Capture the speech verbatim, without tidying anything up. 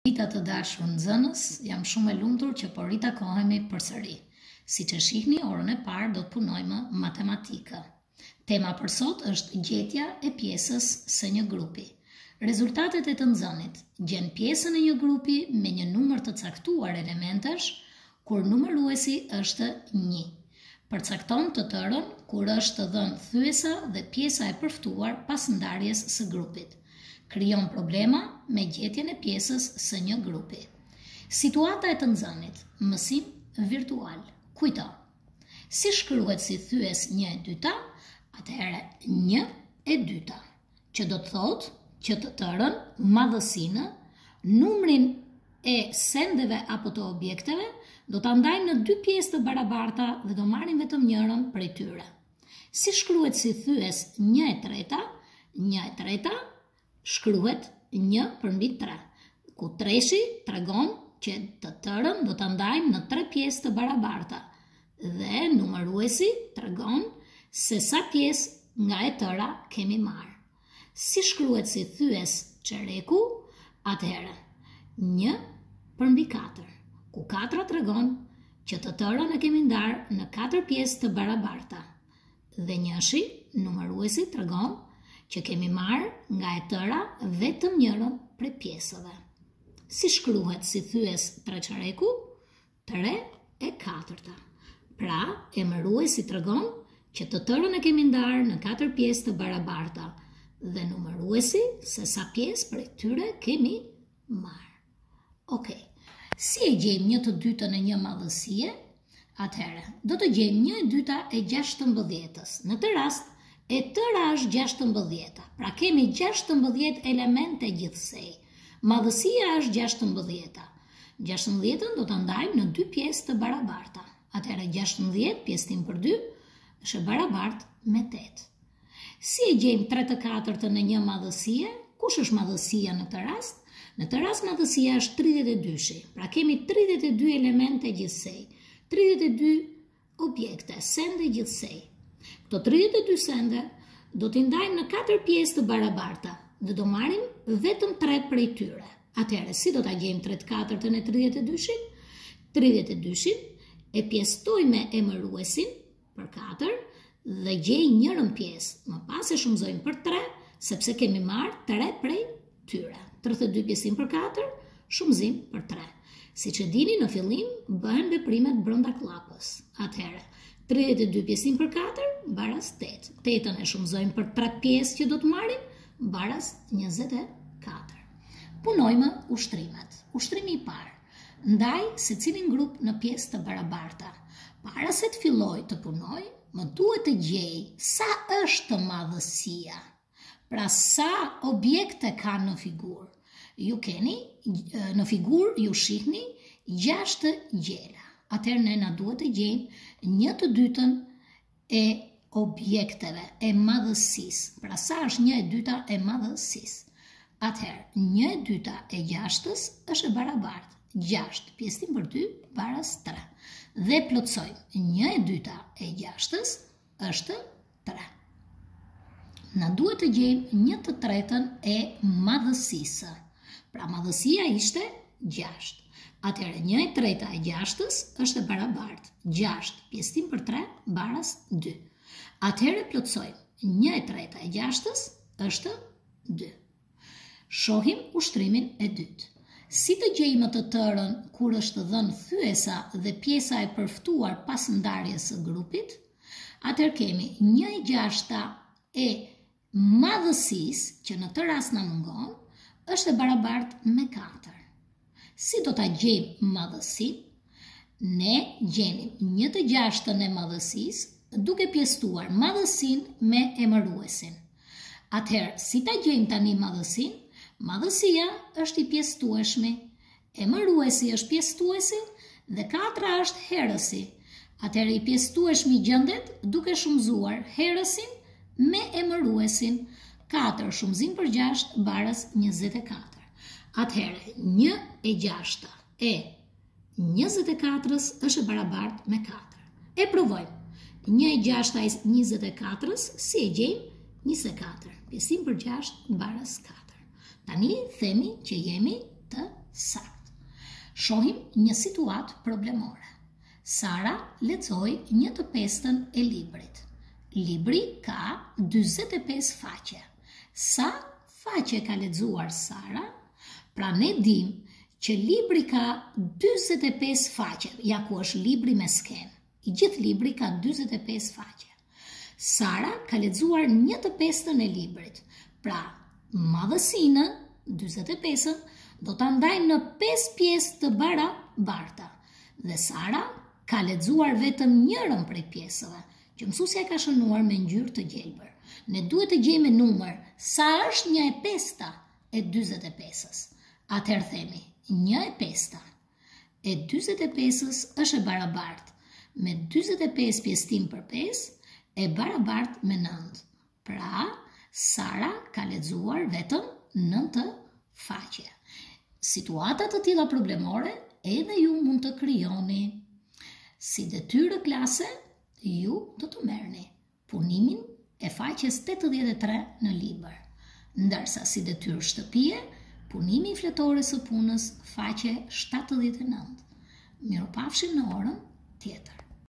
Rita të dashur nxënës, jam shumë e lumtur që po ritakohemi përsëri. Siç e shihni, orën e parë do të punojmë matematikë. Tema për sot është gjetja e pjesës së një grupi. Rezultatet e të nxënit gjen pjesën e një grupi me një numër të caktuar elementesh, kur numëruesi është një. Përcakton të tërën kur është dhënë thyesa dhe pjesa e përftuar pas ndarjes së grupit. Krijon problema me gjetjen e pjesës së një grupi. Situata e të nxënit, mësim virtual. Kujto. Si shkruhet si thyes një e dyta? Atëherë një e dyta, që do të thotë që të tërën, madhësinë, numrin e sendeve apo të objekteve do ta ndajmë në dy pjesë të barabarta dhe do marrim vetëm njërin prej tyre. Si shkruhet si thyes një e treta? një e treta shkruhet një përmbi tre, ku treshi tregon që të tërën do ta ndajmë në tre pjesë të barabarta dhe numëruesi tregon se sa pjesë nga e tëra kemi marrë. Si shkruhet si thyes çereku? Atëherë një përmbi katër, ku katra tregon që të tërën e kemi ndarë në katër pjesë të barabarta dhe njëshi, numëruesi tregon që kemi marrë nga e tëra vetëm njërën prej pjesëve. Si shkruhet si thyes treqareku? tre e katërta. Pra, emëruesi tregon që të tërën e kemi ndarë në katër pjesë të barabarta dhe numëruesi se sa pjesë prej tyre kemi marrë. Okej, si e gjejmë një të dytën e një madhësie? Atëherë, do të gjejmë një e dyta e gjashtëmbëdhjetës. Në të rast, e tëra është gjashtëmbëdhjeta, pra kemi gjashtëmbëdhjetë elemente gjithsej. Madhësia është gjashtëmbëdhjeta. gjashtëmbëdhjetën do të ndajmë në dy pjesë të barabarta. Atëherë gjashtëmbëdhjetë pjesëtim për dy është barabartë me tetë. Si e gjejmë tre të katërtën e një madhësie? Kush është madhësia në këtë rast? Në këtë rast madhësia është tridhjetë e dy-shi, pra kemi tridhjetë e dy elemente gjithsej, tridhjetë e dy objekte, sende gjithsej. Këto tridhjetë e dy sende do t'i ndajmë në katër pjesë të barabarta dhe do marrim vetëm tre prej tyre. Atëherë, si do ta gjejmë tre të katërtën e tridhjetë e dy-shin? tridhjetë e dy-shin e pjesëtoj me emëruesin për katër dhe gjej njërën pjesë. Më pas e shumëzojmë për tre, sepse kemi marrë tre prej tyre. tridhjetë e dy pjesim për katër, shumëzim për tre. Siç e dini, në fillim bëhen veprimet brenda klapës. Atëherë, tridhjetë e dy pjesim për katër, baras tetë. tetën e shumëzojmë për tre pjesë që do të marrim, baras njëzet e katër. Punojmë ushtrimet. Ushtrimi i parë. Ndaj secilin grup në pjesë të barabarta. Para se të filloj të punoj, më duhet të gjej sa është madhësia. Pra sa objekte ka në figurë. Ju keni, në figurë ju shihni gjashtë gjela. Atëherë ne na duhet të gjejmë një të dytën e objekteve, e madhësisë. Pra sa është një e dyta e madhësisë? Atëherë, një e dyta e gjashtës është e barabartë. gjashtë pjesëtim për dy baras tre. Dhe plotsojmë, një e dyta e gjashtës është tre. Na duhet të gjejmë një të tretën e madhësisë. Pra madhësia ishte gjashtë. Atëherë një e treta e gjashtës është e barabartë. gjashtë pjesëtim për tre baras dy. Atëherë plotsojmë, një e treta e gjashtës është dy. Shohim ushtrimin e dytë. Si të gjejmë të tërën kur është dhënë thyesa dhe pjesa e përftuar pas ndarjes së grupit? Atëherë kemi një e gjashta e madhësisë, që në të rast na mungon, është e barabartë me katër. Si do ta gjejmë madhësinë? Ne gjenim një të gjashtën e madhësisë duke pjesëtuar madhësinë me emëruesin. Atëherë, si ta gjejmë tani madhësinë? Madhësia është i pjesëtueshmi, emëruesi është pjesëtuesi dhe katra është herësi. Atëherë i pjesëtueshmi gjendet duke shumëzuar herësin me emëruesin. katër shumëzim për gjashtë baras njëzet e katër. Atëherë, një e gjashta e njëzet e katërës është e barabartë me katër. E provojmë. një e gjashta e njëzet e katërës, si e gjejmë? njëzet e katër. Pjesim për gjashtë baras katër. Tani themi që jemi të Sakt. Shohim një situatë problemore. Sara lexoi një të pestën e librit. Libri ka dyzet e pesë faqe. Sa faqe ka lexuar Sara? Pra ne dim që libri ka dyzet e pesë faqe, ja ku është libri me skenë. I gjithë libri ka dyzet e pesë faqe. Sara ka lexuar një të pestën e librit. Pra, madhësinë, dyzet e pesën, do ta ndajmë në pesë pjesë të barabarta. Dhe Sara ka lexuar vetëm njërën prej pjesëve, që mësuesja ka shënuar me ngjyrë të gjelbër. Ne duhet të gjejmë numër sa është një e pesta e dyzet e pesës. Atëherë themi, një e pesta e dyzet e pesës është e barabartë me dyzet e pesë pjesëtim për pesë e barabartë me nëntë. Pra, Sara ka lexuar vetëm nëntë faqe. Situata të tilla problemore edhe ju mund të krijoni. Si detyrë klase, ju do të merrni punimin e faqes tetëdhjetë e tre në libër, ndërsa si detyrë shtëpie, punimi i fletores së punës, faqe shtatëdhjetë e nëntë. Mirupafshim në orën tjetër.